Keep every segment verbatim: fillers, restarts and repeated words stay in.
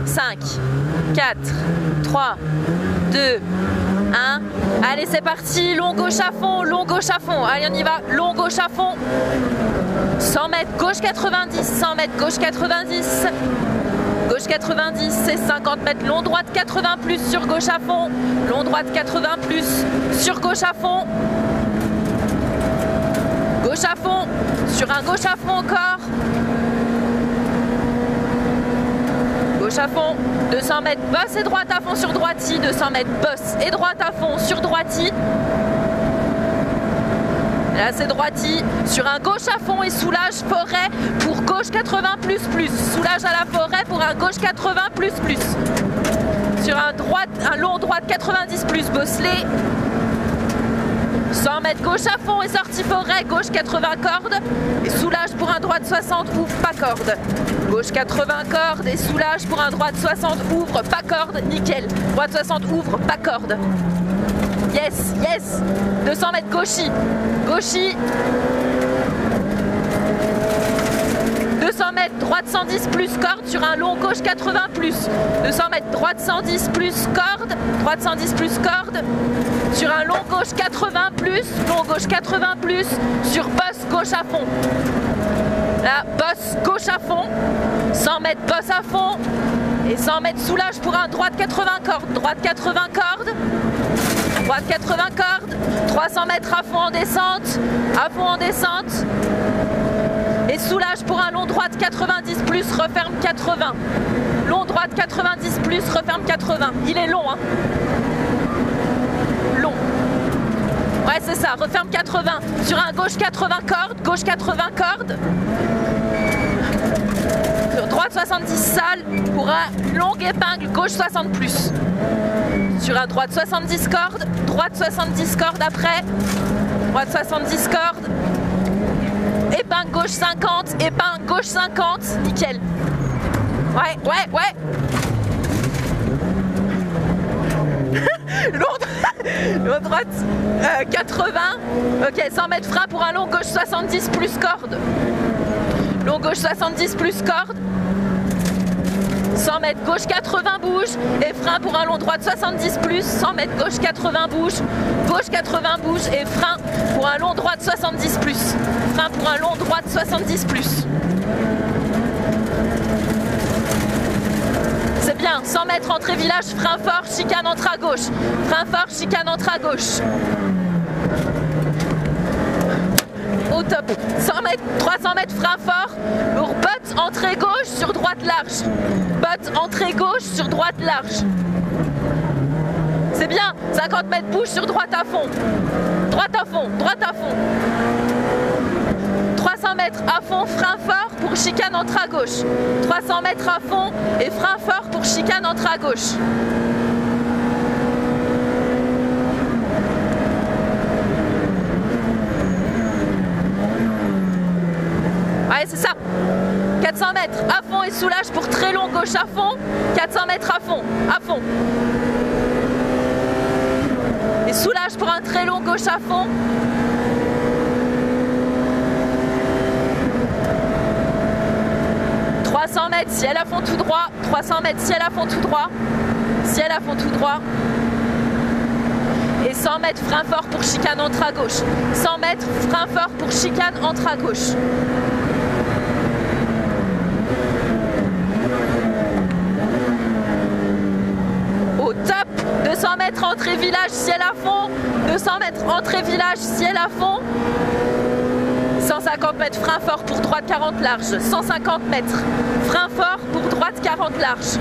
cinq, quatre, trois, deux, un. Allez, c'est parti. Long gauche à fond, long gauche à fond. Allez, on y va. Long gauche à fond. cent mètres, gauche quatre-vingt-dix. cent mètres, gauche quatre-vingt-dix. Gauche quatre-vingt-dix, c'est cinquante mètres. Long droite quatre-vingts plus sur gauche à fond. Long droite quatre-vingts plus sur gauche à fond. Gauche à fond. Sur un gauche à fond encore. Gauche à fond. deux cents mètres, bosse et droite à fond sur droiti. deux cents mètres, bosse et droite à fond sur droiti. Là, c'est droiti. Sur un gauche à fond et soulage forêt pour gauche quatre-vingts plus plus. Soulage à la forêt pour un gauche quatre-vingts plus plus. Sur un, droite, un long droite quatre-vingt-dix plus bosselé. cent mètres gauche à fond et sortie forêt, gauche quatre-vingts cordes. Et soulage pour un droite soixante, ouvre pas corde. Gauche quatre-vingts cordes et soulage pour un droite soixante, ouvre pas corde, nickel. Droite soixante, ouvre pas corde. Yes, yes. deux cents mètres gauchi. Gauchi. deux cents mètres, droite cent dix plus corde sur un long gauche quatre-vingts plus. deux cents mètres, droite cent dix plus corde. Droite cent dix plus corde. Sur un long gauche quatre-vingts plus. Long gauche quatre-vingts plus. Sur bosse gauche à fond. Là, bosse gauche à fond. cent mètres, bosse à fond. Et cent mètres soulage pour un droite quatre-vingts cordes. Droite quatre-vingts cordes. Droite quatre-vingts cordes, trois cents mètres à fond en descente, à fond en descente. Et soulage pour un long droite quatre-vingt-dix plus, referme quatre-vingts. Long droite quatre-vingt-dix plus, referme quatre-vingts. Il est long, hein. Long. Ouais, c'est ça, referme quatre-vingts. Sur un gauche quatre-vingts cordes, gauche quatre-vingts cordes. Sur droite soixante-dix sale pour un long épingle, gauche soixante plus. Sur un droite soixante-dix cordes, droite soixante-dix cordes après, droite soixante-dix cordes, épingle gauche cinquante, épingle gauche cinquante, nickel. Ouais, ouais, ouais. Long droite euh, quatre-vingts, ok, cent mètres frein pour un long gauche soixante-dix plus corde. Long gauche soixante-dix plus corde. cent mètres gauche quatre-vingts bouge et frein pour un long droite soixante-dix plus, cent mètres gauche quatre-vingts bouge, gauche quatre-vingts bouge et frein pour un long droite soixante-dix plus, frein pour un long droite soixante-dix plus. C'est bien, cent mètres entrée village, frein fort, chicane entre à gauche, frein fort, chicane entre à gauche. Au top, cent mètres, trois cents mètres frein fort, pour botte entrée gauche sur droite large, botte entrée gauche sur droite large. C'est bien, cinquante mètres bouge sur droite à fond, droite à fond, droite à fond. trois cents mètres à fond, frein fort pour chicane entre à gauche, trois cents mètres à fond et frein fort pour chicane entre à gauche. Ouais, c'est ça. quatre cents mètres à fond et soulage pour très long gauche à fond. quatre cents mètres à fond, à fond. Et soulage pour un très long gauche à fond. trois cents mètres, ciel à fond tout droit. trois cents mètres, ciel à fond tout droit. Ciel à fond tout droit. Et cent mètres, frein fort pour chicane entre à gauche. cent mètres, frein fort pour chicane entre à gauche. Au top, deux cents mètres entrée village, ciel à fond. deux cents mètres entrée village, ciel à fond. cent cinquante mètres, frein fort pour droite quarante large. cent cinquante mètres, frein fort pour droite quarante large.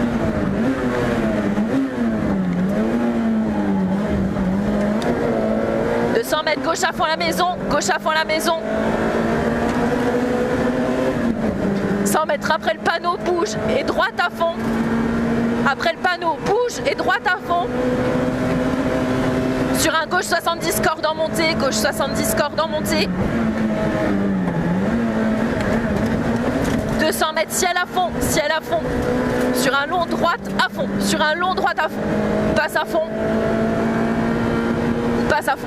deux cents mètres, gauche à fond la maison, gauche à fond la maison. cent mètres après le panneau, bouge et droite à fond. Après le panneau, bouge et droite à fond. Sur un gauche soixante-dix cordes en montée, gauche soixante-dix cordes en montée. deux cents mètres, ciel à fond, ciel à fond. Sur un long droite à fond, sur un long droite à fond. Passe à fond. Passe à fond.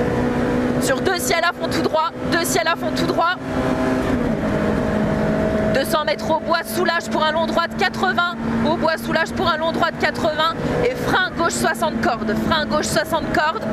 Sur deux ciels à fond tout droit, deux ciels à fond tout droit. deux cents mètres au bois, soulage pour un long droit de quatre-vingts. Au bois, soulage pour un long droit de quatre-vingts. Et frein gauche soixante cordes. Frein gauche soixante cordes.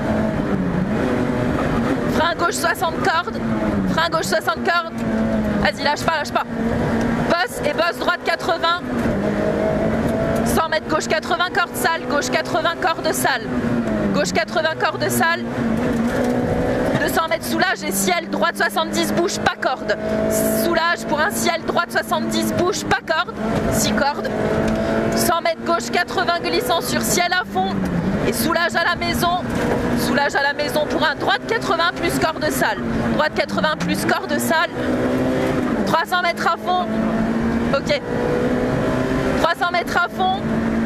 Frein gauche soixante cordes. Frein gauche soixante cordes. Vas-y, lâche pas, lâche pas. Bosse et bosse droite quatre-vingts. cent mètres gauche quatre-vingts cordes sale. Gauche quatre-vingts cordes sale. Gauche quatre-vingts cordes sale. deux cents mètres soulage et ciel droite soixante-dix, bouche pas corde. Soulage pour un ciel droite soixante-dix, bouche pas corde. six cordes. cent mètres gauche quatre-vingts glissant sur ciel à fond. Et soulage à la maison. Soulage à la maison pour un droite quatre-vingts plus corde sale. Droite quatre-vingts plus corde sale. trois cents mètres à fond. Ok. trois cents mètres à fond.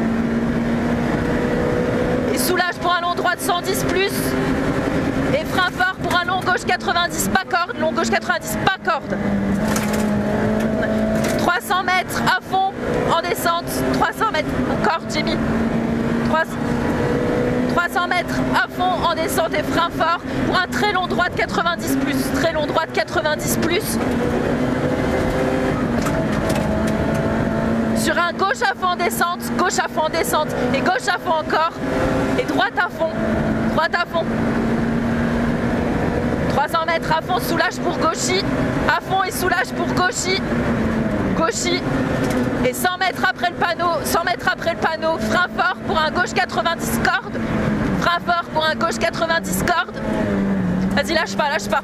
Et soulage pour un long droit de cent dix plus. Et frein fort pour un long gauche quatre-vingt-dix, pas corde. Long gauche quatre-vingt-dix, pas corde. trois cents mètres à fond en descente. trois cents mètres en corde, j'ai mis. trois cents mètres à fond en descente et frein fort pour un très long droit de quatre-vingt-dix plus. Très long droit de quatre-vingt-dix plus. Sur un gauche à fond en descente, gauche à fond en descente et gauche à fond encore. Et droite à fond, droite à fond. trois cents mètres à fond, soulage pour gauchy. À fond et soulage pour gauchy. Gauchy. Et cent mètres après le panneau, cent mètres après le panneau, frein fort pour un gauche quatre-vingt-dix cordes. Frein fort pour un gauche quatre-vingt-dix cordes. Vas-y, lâche pas, lâche pas.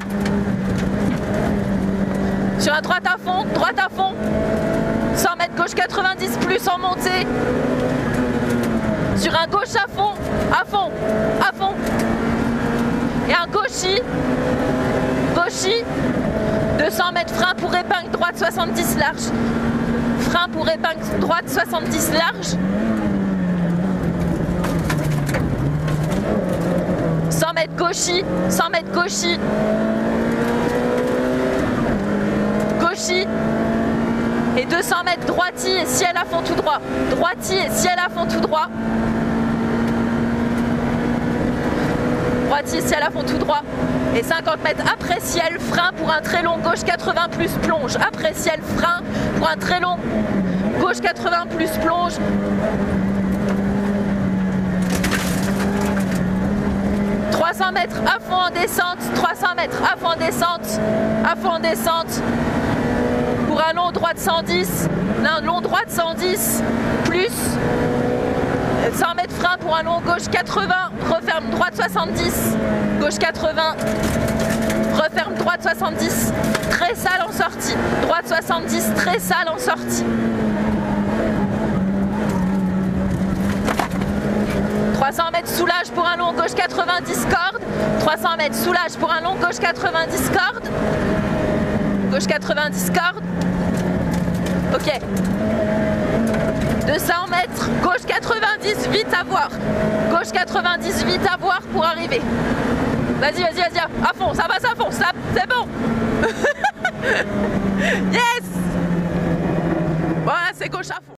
Sur un droite à fond, droite à fond. cent mètres gauche quatre-vingt-dix plus en montée. Sur un gauche à fond, à fond, à fond. Et un gauchy. Gauchy. deux cents mètres frein pour épingle droite soixante-dix large. Frein pour épingle droite soixante-dix large. cent mètres gauchy, cent mètres gauchy. Gauchy. Et deux cents mètres droiti et ciel à fond tout droit. Droiti et ciel à fond tout droit. Droiti et ciel à fond tout droit. Et cinquante mètres après ciel, frein pour un très long gauche quatre-vingts plus plonge. Après ciel, frein pour un très long gauche quatre-vingts plus plonge. trois cents mètres à fond en descente. trois cents mètres à fond en descente. À fond en descente. Pour un long droit de cent dix, un long droit de cent dix, plus cent mètres frein pour un long gauche quatre-vingts, referme droite soixante-dix, gauche quatre-vingts, referme droite soixante-dix, très sale en sortie, droite soixante-dix, très sale en sortie. trois cents mètres soulage pour un long gauche quatre-vingt-dix cordes, trois cents mètres soulage pour un long gauche quatre-vingt-dix cordes. Gauche quatre-vingt-dix cordes. Ok. deux cents mètres. Gauche quatre-vingt-dix, vite à voir. Gauche quatre-vingt-dix, vite à voir pour arriver. Vas-y, vas-y, vas-y. À fond, ça va, ça fonce. Ça, c'est bon. Yes. Voilà, c'est gauche à fond.